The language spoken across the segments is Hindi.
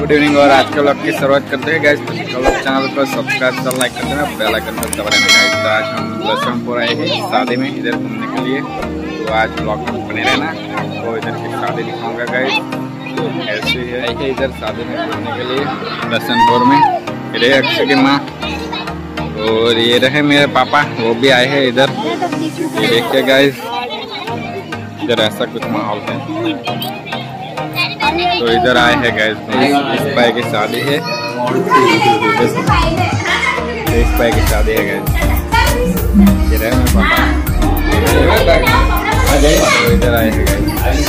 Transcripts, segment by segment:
Good evening. और आज के व्लॉग की शुरुआत करते हैं गाइस। तो व्लॉग चैनल को सब्सक्राइब और लाइक कर देना, बेल आइकन पर दबा देना गाइस। तो आज हम लखनपुर आए हैं शादी में इधर घूमने के लिए, तो आज व्लॉग में बने रहना। तो इधर की शादी दिखाऊंगा गाइस। ऐसे ही है इधर शादी में घूमने के लिए लखनपुर में। ये अक्षय की माँ और ये रहे मेरे पापा, वो भी आए हैं इधर। ये देखिए गाइस, इधर ऐसा कुछ माहौल है। तो इधर आए हैं गाइस, इस भाई की शादी है, इस भाई की शादी है गाइस। ये रहे मेरे पापा, तो इधर आए हैं गाइस।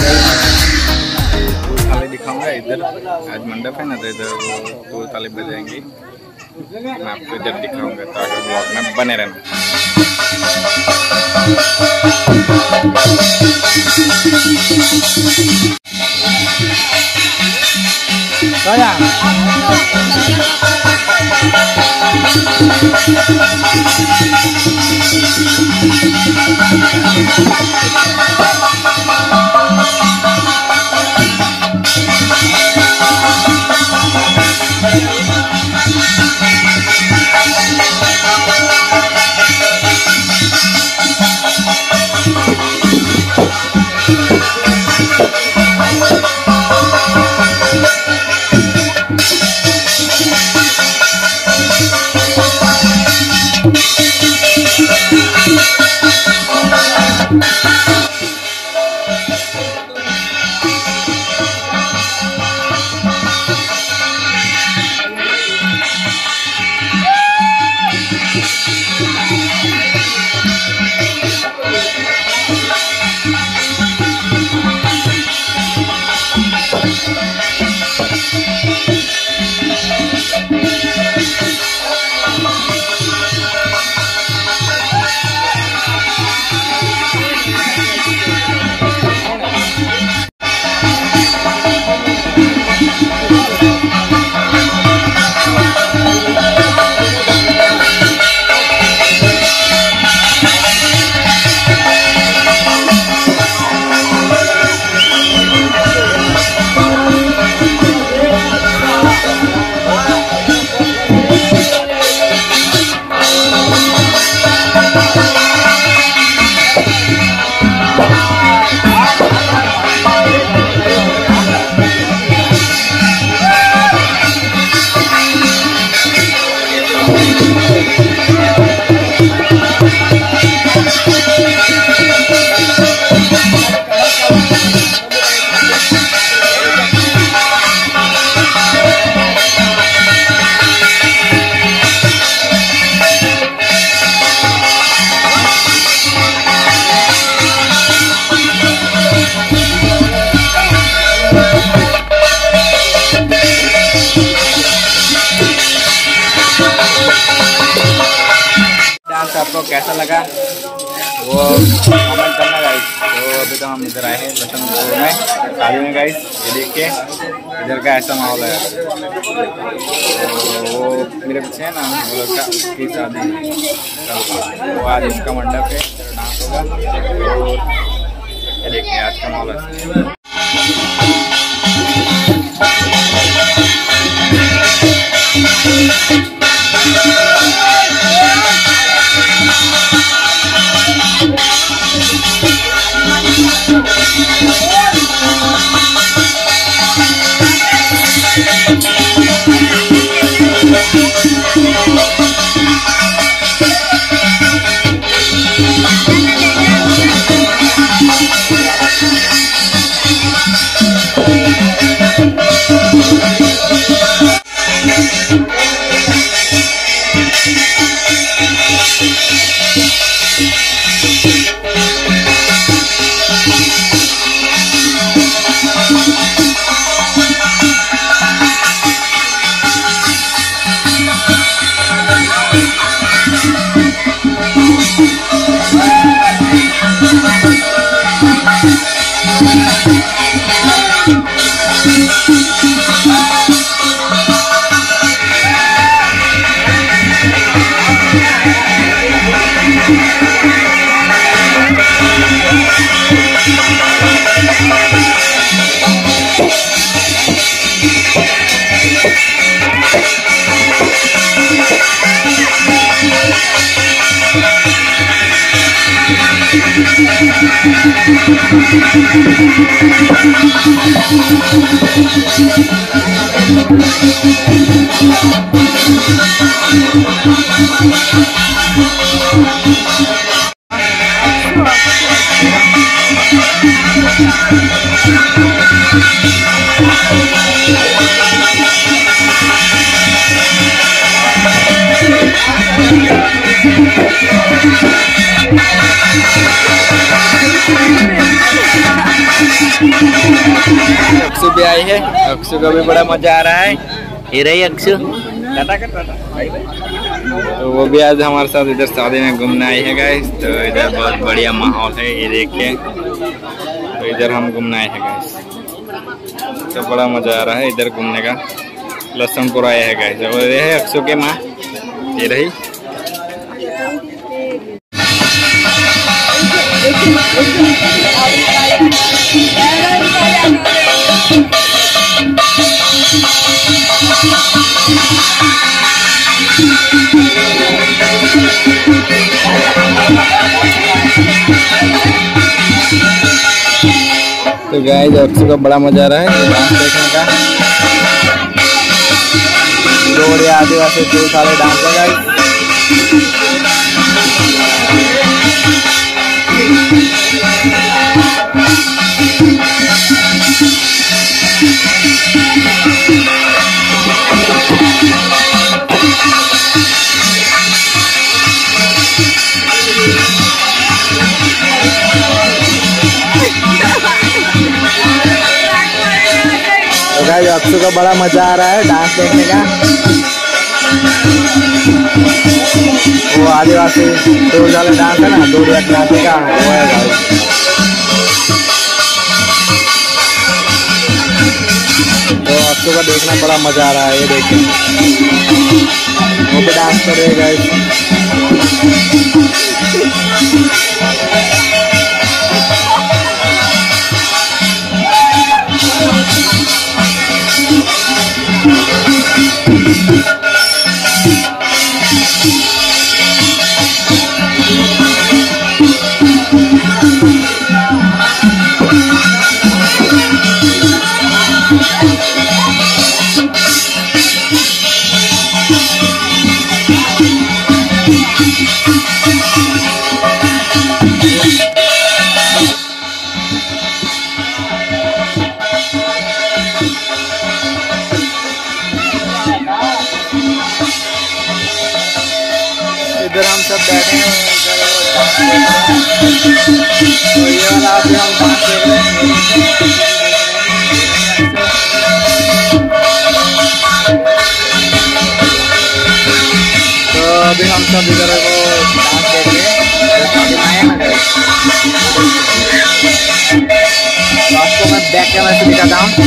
थाली दिखाऊंगा इधर, आज मंडप है ना, तो इधर वो थाली बजाएंगे। मैं आपको इधर दिखाऊंगा, तो आगे ब्लॉग में बने रहना। आपको कैसा लगा वो कमेंट करना गाइस। तो अभी तो हम इधर आए हैं लखनपुर में शादी में गाइस। ये देखिए इधर का ऐसा माहौल है। तो वो मेरे पीछे है ना, वो लड़का, उसकी शादी है, वो आज इसका मंडप है, डांस होगा। तो ये देखिए आज का माहौल है। अक्षु भी आई है, अक्षु को भी बड़ा मजा आ रहा है। ये रही अक्षु, टाटा कर टाटा। तो वो भी आज हमारे साथ इधर शादी में घूमने आई है गाइस। तो इधर बहुत बढ़िया माहौल है, ये देखिए। तो इधर हम घूमने आए हैं गाइस, तो बड़ा मजा आ रहा है इधर घूमने का। लखनपुर आए हैं गाइस। और ये है अक्षु की माँ, ये रही। तो गाइस अक्षु को बड़ा मजा आ रहा है डांस देखने का। जोड़े आदिवासी जो सारे डांस है गाइस। तो गाइस अक्षु को बड़ा मजा आ रहा है डांस देखने का। वो आदिवासी दूर वाला डांस है ना, दूर नाचे का वो है गाइस। तो अक्षु का देखना बड़ा मजा आ रहा है, ये देखिए वो भी डांस कर रहे हैं गाइस। इधर हम सब बैठे हैं, तो ये वाला अभी हम डांस देख रहे हैं। तो अभी हम सब इधर वो डांस देख रहे हैं। तो आपको मैं बैक कैमरा से दिखाता हूँ।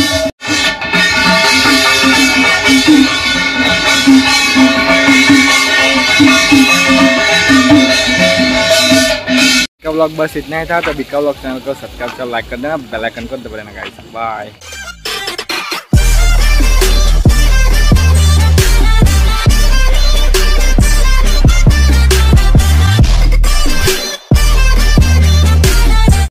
व्लॉग बस इतना ही था। तो बिका व्लॉग चैनल को सब्सक्राइब कर, लाइक कर देना, बेल आइकन को दबा देना गाइस। बाय।